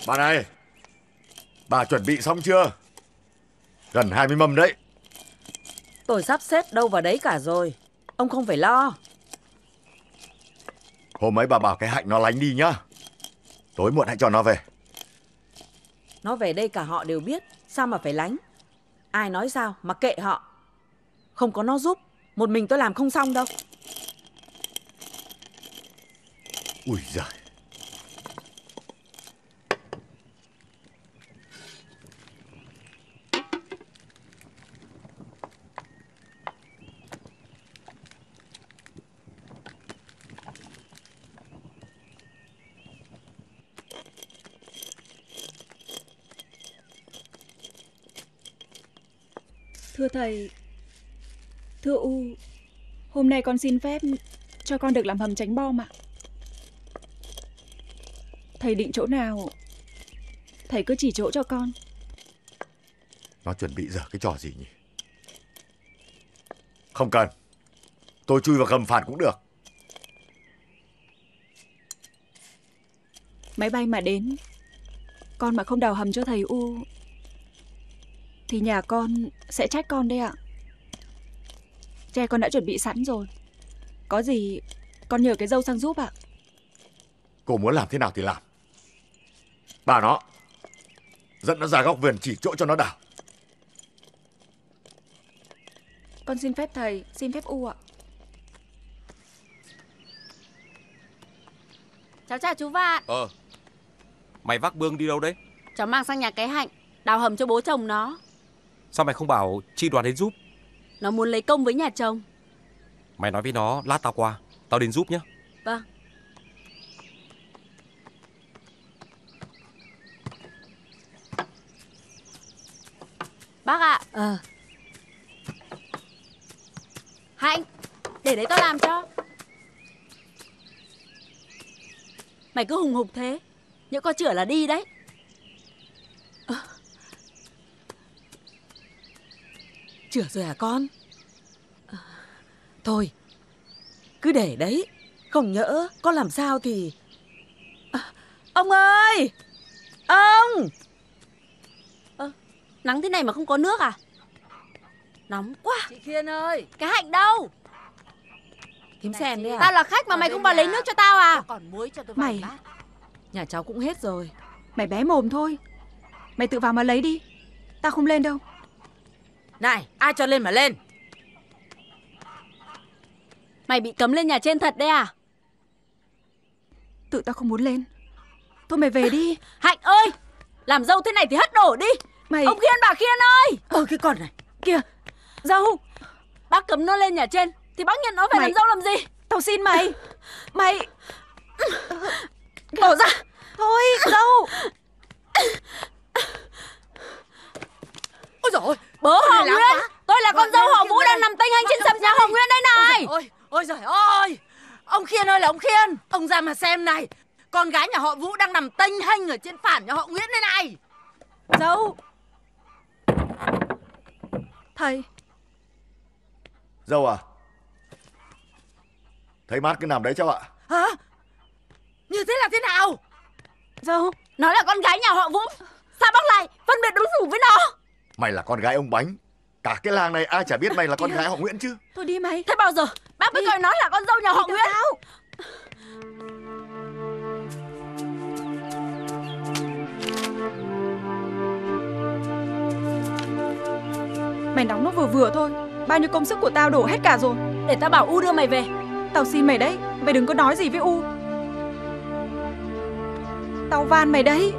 Bà này, bà chuẩn bị xong chưa? Gần 20 mâm đấy. Tôi sắp xếp đâu vào đấy cả rồi. Ông không phải lo. Hôm ấy bà bảo cái Hạnh nó lánh đi nhá. Tối muộn hãy cho nó về. Nó về đây cả họ đều biết. Sao mà phải lánh? Ai nói sao mà kệ họ. Không có nó giúp, một mình tôi làm không xong đâu. Ui giời. Thưa thầy, thưa U, hôm nay con xin phép cho con được làm hầm tránh bom ạ. Thầy định chỗ nào, thầy cứ chỉ chỗ cho con. Nó chuẩn bị dở cái trò gì nhỉ? Không cần. Tôi chui vào gầm phản cũng được. Máy bay mà đến, con mà không đào hầm cho thầy U thì nhà con sẽ trách con đấy ạ. Tre con đã chuẩn bị sẵn rồi. Có gì con nhờ cái dâu sang giúp ạ. Cô muốn làm thế nào thì làm. Bà nó dẫn nó ra góc vườn chỉ chỗ cho nó đào. Con xin phép thầy, xin phép U ạ. Cháu chào chú Vạn. Mày vác Bương đi đâu đấy? Cháu mang sang nhà cái Hạnh đào hầm cho bố chồng nó. Sao mày không bảo Chi Đoàn đến giúp? Nó muốn lấy công với nhà chồng. Mày nói với nó lát tao qua, tao đến giúp nhé. Vâng. Bác ạ. Hạnh, để đấy tao làm cho. Mày cứ hùng hục thế, nhỡ có chửa là đi đấy. Chửa rồi hả con? Thôi, cứ để đấy. Không nhỡ con làm sao thì... Ông ơi! Ông! Nắng thế này mà không có nước à? Nóng quá. Chị Khiên ơi! Cái Hạnh đâu? Thím Sen đấy à? Tao là khách mà mày không vào lấy nước cho tao à? Còn muối cho tôi Mày, nhà cháu cũng hết rồi. mày bé mồm thôi. Mày tự vào mà lấy đi. Tao không lên đâu. Này, ai cho lên mà lên? Mày bị cấm lên nhà trên thật đấy à? Tự tao không muốn lên. Thôi mày về đi. Hạnh ơi! Làm dâu thế này thì hất đổ đi. Mày... Ông Khiên, bà Khiên ơi! Cái con này. Kìa, dâu. Bác cấm nó lên nhà trên thì bác nhận nó phải làm dâu làm gì? Tao xin mày. Mày... Bỏ ra! Thôi, dâu. Ôi dồi ôi! Bố họ Nguyên! Tôi là con dâu họ Vũ đang nằm tênh hành trên sập nhà họ Nguyên đây này! Ôi giời ơi! Ông Khiên ơi là ông Khiên! Ông ra mà xem này! Con gái nhà họ Vũ đang nằm tênh hênh ở trên phản nhà họ Nguyễn đây này! Dâu. Thầy. Dâu à? Thấy mát cứ nằm đấy cháu ạ. Hả? Như thế là thế nào? Dâu. Nó là con gái nhà họ Vũ. Sao bác lại phân biệt đối xử với nó? Mày là con gái ông Bánh. Cả cái làng này ai chả biết mày là con gái họ Nguyễn chứ. Thôi đi mày. Thế bao giờ bác mới coi nó là con dâu nhà họ Nguyễn? Mày nóng nó vừa vừa thôi. Bao nhiêu công sức của tao đổ hết cả rồi. Để tao bảo U đưa mày về. Tao xin mày đấy. Mày đừng có nói gì với U. Tao van mày đấy.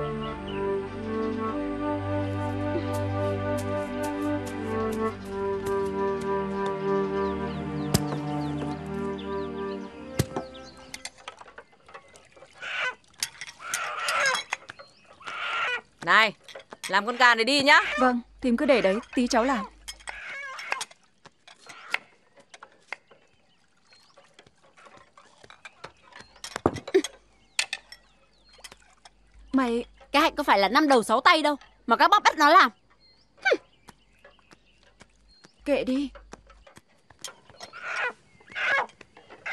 Này, làm con gà này đi nhá. Vâng, thím cứ để đấy, tí cháu làm. Mày... Cái Hạnh có phải là 5 đầu 6 tay đâu mà các bác bắt nó làm. Kệ đi.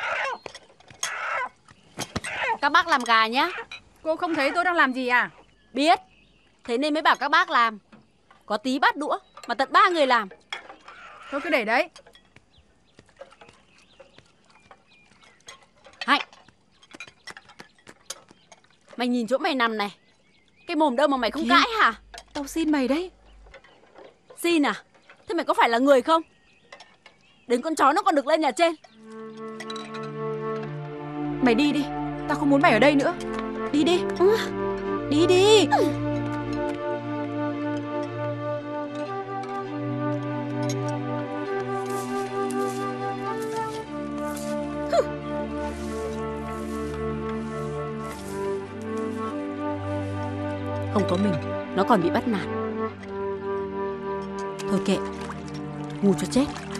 Các bác làm gà nhá. Cô không thấy tôi đang làm gì à? Biết. Thế nên mới bảo các bác làm. Có tí bát đũa mà tận 3 người làm. Thôi cứ để đấy. Hạnh, mày nhìn chỗ mày nằm này. Cái mồm đâu mà mày không Kim. cãi hả? Tao xin mày đấy. Xin à? Thế mày có phải là người không? Đến con chó nó còn được lên nhà trên. Mày đi đi. Tao không muốn mày ở đây nữa. Đi đi. Đi đi. Không có mình, nó còn bị bắt nạt. Thôi kệ, ngu cho chết.